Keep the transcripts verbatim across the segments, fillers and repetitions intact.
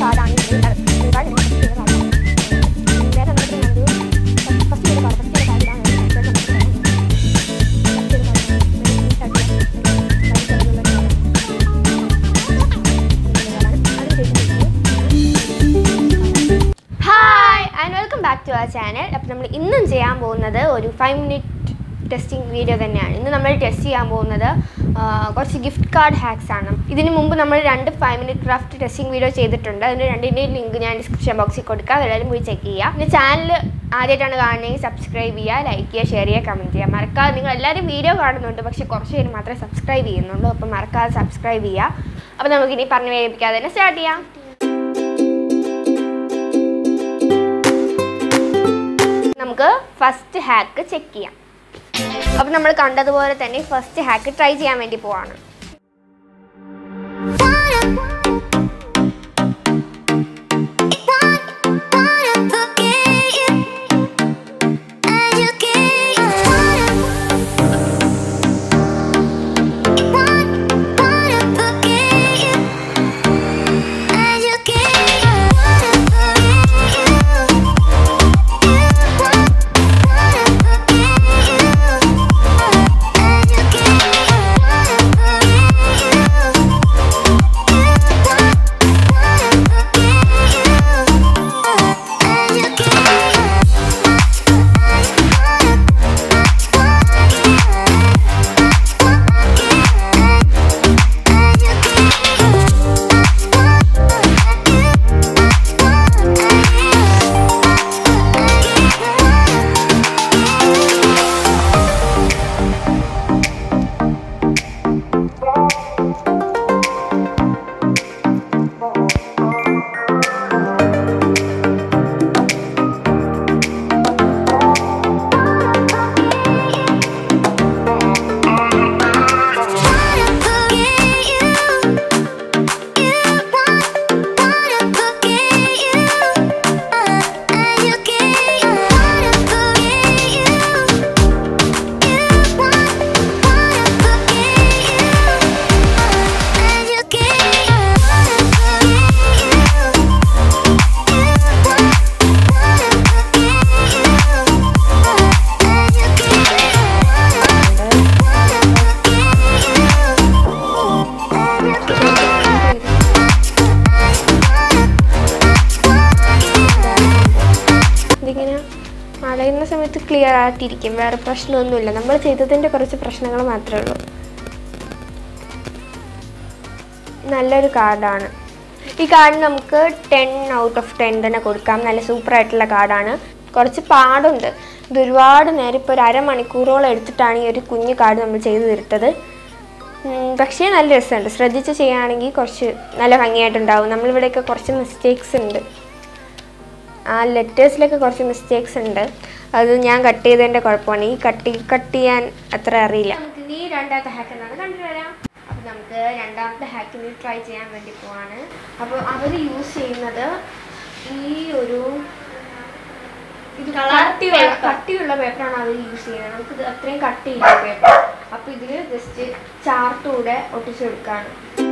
കാർഡാണ് green card വേറെ നമുക്ക് ഫസ്റ്റ് ചെയ്ത കാർഡ് ഫസ്റ്റ് ചെയ്ത കാർഡിലാണ് back to our channel. അപ്പോൾ നമ്മൾ ഇന്നും ചെയ്യാൻ പോകുന്നത് ഒരു five minute ടെസ്റ്റിംഗ് വീഡിയോ തന്നെയാണ്. ഇന്ന് നമ്മൾ ടെസ്റ്റ് ചെയ്യാൻ പോകുന്നത് കുറച്ച് ഗിഫ്റ്റ് കാർഡ് ഹാക്സ് ആണ്. ഇതിനു മുമ്പ് നമ്മൾ രണ്ട് five minute craft testing video ചെയ്തിട്ടുണ്ട്. അതിന്റെ രണ്ടിന്റെയും ലിങ്ക് ഞാൻ ഡിസ്ക്രിപ്ഷൻ ബോക്സിൽ കൊടുക്കാം. എല്ലാവരും പോയി ചെക്ക് ചെയ്യുക. പിന്നെ ചാനൽ ആദ്യമായിട്ടാണ് കാണുന്നതെങ്കിൽ സബ്സ്ക്രൈബ് ചെയ്യുക, ലൈക്ക് ചെയ്യുക, ഷെയർ ചെയ്യുക, കമൻറ്റ് ചെയ്യുക. മറക്കാതെ നിങ്ങൾ എല്ലാവരും വീഡിയോ കാണുന്നുണ്ട്, പക്ഷേ കുറച്ച് പേര് മാത്രമേ സബ്സ്ക്രൈബ് ചെയ്യുന്നുള്ളൂ. അപ്പോൾ മറക്കാതെ സബ്സ്ക്രൈബ് ചെയ്യുക. അപ്പോൾ നമുക്കിനി പറഞ്ഞു വേദിപ്പിക്കാതെ തന്നെ സ്റ്റാർട്ട് ചെയ്യാം. നമുക്ക് ഫസ്റ്റ് ഹാക്ക് ചെക്ക് ചെയ്യാം. അപ്പോൾ നമ്മൾ കണ്ടതുപോലെ തന്നെ ഫസ്റ്റ് ഹാക്ക് ട്രൈ ചെയ്യാൻ വേണ്ടി പോവാണ്. അടയുന്ന സമയത്ത് ക്ലിയർ ആയിട്ടിരിക്കും, വേറെ പ്രശ്നമൊന്നുമില്ല. നമ്മൾ ചെയ്തതിൻ്റെ കുറച്ച് പ്രശ്നങ്ങൾ മാത്രമേ ഉള്ളൂ. നല്ലൊരു കാർഡാണ് ഈ കാർഡ്. നമുക്ക് ടെൻ ഔട്ട് ഓഫ് ടെൻ തന്നെ കൊടുക്കാം. നല്ല സൂപ്പറായിട്ടുള്ള കാർഡാണ്. കുറച്ച് പാടുണ്ട്. ഇത് ഒരുപാട് നേരം, ഇപ്പോൾ ഒരു അരമണിക്കൂറോളം എടുത്തിട്ടാണ് ഈ ഒരു കുഞ്ഞു കാർഡ് നമ്മൾ ചെയ്ത് തീർത്തത്. പക്ഷേ നല്ല രസമുണ്ട്. ശ്രദ്ധിച്ച് ചെയ്യുകയാണെങ്കിൽ കുറച്ച് നല്ല ഭംഗിയായിട്ടുണ്ടാവും. നമ്മളിവിടെയൊക്കെ കുറച്ച് മിസ്റ്റേക്സ് ഉണ്ട്. ആ ലെറ്റേഴ്സിലൊക്കെ കുറച്ച് മിസ്റ്റേക്സ് ഉണ്ട്. അത് ഞാൻ കട്ട് ചെയ്തതിൻ്റെ കുഴപ്പമാണ്. ഈ കട്ട് കട്ട് ചെയ്യാൻ അത്ര അറിയില്ല. നമുക്ക് ഈ രണ്ടാമത്തെ ഹാക്ക് എന്നാണ് കണ്ടുവരാം. അപ്പോൾ നമുക്ക് രണ്ടാമത്തെ ഹാക്കിന് ട്രൈ ചെയ്യാൻ വേണ്ടി പോവാണ്. അപ്പോൾ അവർ യൂസ് ചെയ്യുന്നത് ഈ ഒരു ഇത് കട്ടിയുള്ള കട്ടിയുള്ള പേപ്പറാണ് അവർ യൂസ് ചെയ്യുന്നത്. നമുക്കിത് അത്രയും കട്ടിയില്ല പേപ്പർ. അപ്പോൾ ഇതിൽ ജസ്റ്റ് ചാർട്ട് കൂടെ ഒട്ടിച്ചു കൊടുക്കുകയാണ്.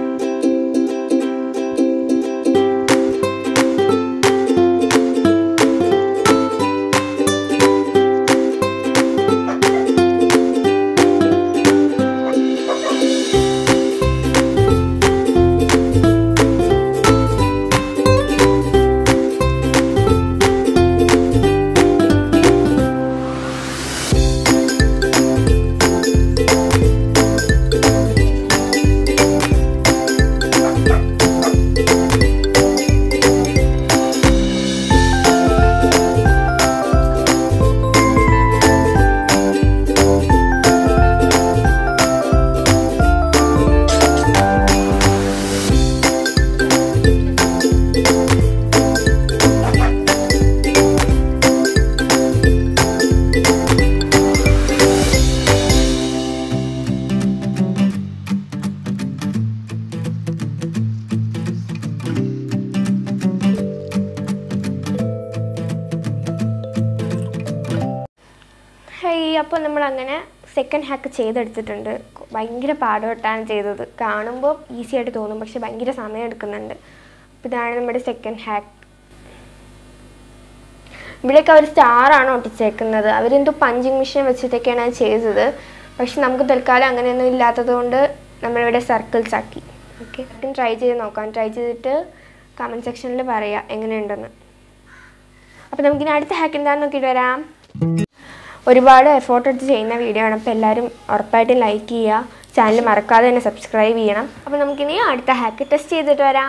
അപ്പോൾ നമ്മൾ അങ്ങനെ സെക്കൻഡ് ഹാക്ക് ചെയ്തെടുത്തിട്ടുണ്ട്. ഭയങ്കര പാടുപെട്ടാണ് ചെയ്തത്. കാണുമ്പോൾ ഈസി ആയിട്ട് തോന്നും, പക്ഷെ ഭയങ്കര സമയം എടുക്കുന്നുണ്ട്. അപ്പോൾ ഇതാണ് നമ്മുടെ സെക്കൻഡ് ഹാക്ക്. ഇവിടെയൊക്കെ അവർ സ്റ്റാറാണ് ഒട്ടിച്ചേക്കുന്നത്. അവരെന്തോ പഞ്ചിങ് മെഷീൻ വെച്ചിട്ടൊക്കെയാണ് അത് ചെയ്തത്. പക്ഷെ നമുക്ക് തൽക്കാലം അങ്ങനെയൊന്നും ഇല്ലാത്തത് കൊണ്ട് നമ്മളിവിടെ സർക്കിൾസ് ആക്കി. ഓക്കെ, ട്രൈ ചെയ്ത് നോക്കാം. ട്രൈ ചെയ്തിട്ട് കമൻറ്റ് സെക്ഷനിൽ പറയാം എങ്ങനെയുണ്ടെന്ന്. അപ്പോൾ നമുക്കിനി അടുത്ത ഹാക്ക് എന്താണെന്ന് നോക്കിയിട്ട് വരാം. ഒരുപാട് എഫോർട്ട് എടുത്ത് ചെയ്യുന്ന വീഡിയോ ആണ്. അപ്പോൾ എല്ലാവരും ഉറപ്പായിട്ടും ലൈക്ക് ചെയ്യുക. ചാനൽ മറക്കാതെ തന്നെ സബ്സ്ക്രൈബ് ചെയ്യണം. അപ്പോൾ നമുക്കിനി അടുത്ത ഹാക്ക് ടെസ്റ്റ് ചെയ്തിട്ട് വരാം.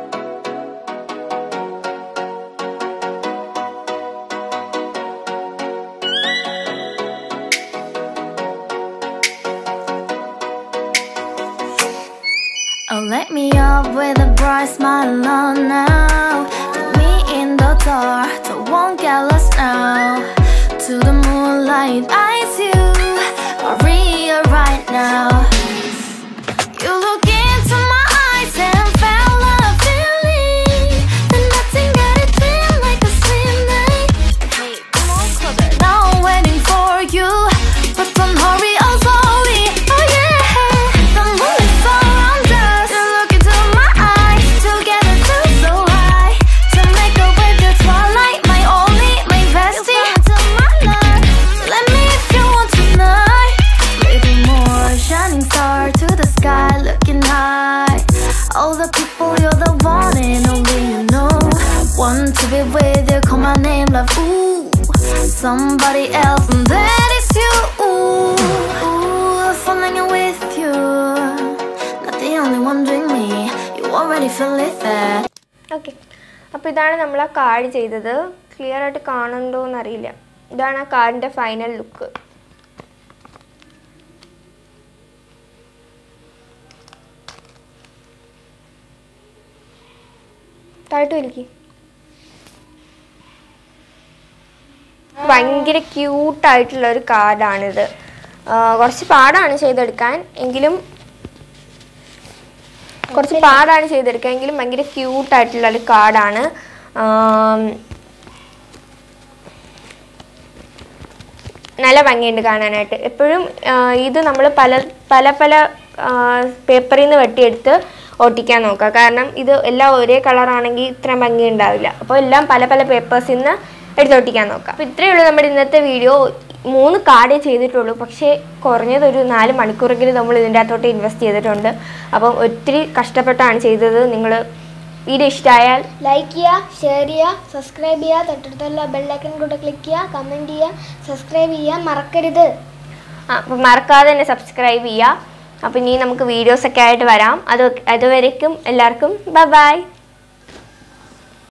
Oh, let me up with a bright smile on now. Put me in the dark, so won't get lost now. To the moonlight, eyes you are real right now. You look into my eyes and felt a feeling that nothing got it feel like a slim night. Hey, come on, closer. Now I'm waiting for you, but don't hurry, oh slowly. Oh yeah, the moon is around us. You look into my eyes, together feel so high. To make a way the twilight, my only, my bestie. You fall into my life. Let me if you want tonight. Maybe more shining star to the sky, looking high. All the people, you're the one and only you know. Want to be with you, call my name, love. Ooh, somebody else, and that is you. Ooh, ooh, falling in with you. Not the only one doing me. You already feel it there. Okay, അപ്പോൾ ഇതാണ് നമ്മൾ ആ card ചെയ്തത്. Clear ആയിട്ട് കാണുന്നുണ്ടോ എന്നറിയില്ല. ഇതാണ് ആ കാർഡിൻ്റെ ഫൈനൽ ലുക്ക്. താഴ്ത്തു എനിക്ക് ഭയങ്കര ക്യൂട്ടായിട്ടുള്ള ഒരു കാർഡാണിത്. കുറച്ച് പാടാണ് ചെയ്തെടുക്കാൻ എങ്കിലും കുറച്ച് പാടാണ് ചെയ്തെടുക്കാൻ എങ്കിലും ഭയങ്കര ക്യൂട്ടായിട്ടുള്ള ഒരു കാർഡാണ്. നല്ല ഭംഗിയുണ്ട് കാണാനായിട്ട്. എപ്പോഴും ഇത് നമ്മൾ പല പല പല പേപ്പറിൽ നിന്ന് വെട്ടിയെടുത്ത് ഒട്ടിക്കാൻ നോക്കുക. കാരണം ഇത് എല്ലാം ഒരേ കളറാണെങ്കിൽ ഇത്രയും ഭംഗി ഉണ്ടാവില്ല. അപ്പോൾ എല്ലാം പല പല പേപ്പേഴ്സിൽ നിന്ന് എടുത്തൊട്ടിക്കാൻ നോക്കാം. അപ്പോൾ ഇത്രയേ ഉള്ളൂ നമ്മുടെ ഇന്നത്തെ വീഡിയോ. മൂന്ന് കാർഡേ ചെയ്തിട്ടുള്ളൂ, പക്ഷേ കുറഞ്ഞതൊരു നാല് മണിക്കൂറെങ്കിലും നമ്മൾ ഇതിൻ്റെ അകത്തോട്ട് ഇൻവെസ്റ്റ് ചെയ്തിട്ടുണ്ട്. അപ്പം ഒത്തിരി കഷ്ടപ്പെട്ടാണ് ചെയ്തത്. നിങ്ങൾ വീഡിയോ ഇഷ്ടമായാൽ ലൈക്ക് ചെയ്യുക, ഷെയർ ചെയ്യുക, സബ്സ്ക്രൈബ് ചെയ്യുക, തൊട്ടടുത്തുള്ള ബെല്ലൈക്കൺ കൂടെ ക്ലിക്ക് ചെയ്യുക, കമൻറ്റ് ചെയ്യുക, സബ്സ്ക്രൈബ് ചെയ്യാൻ മറക്കരുത്. ആ അപ്പം മറക്കാതെ തന്നെ സബ്സ്ക്രൈബ് ചെയ്യുക. അപ്പം ഇനി നമുക്ക് വീഡിയോസൊക്കെ ആയിട്ട് വരാം. അത് അതുവരേക്കും എല്ലാവർക്കും ബൈ ബൈ.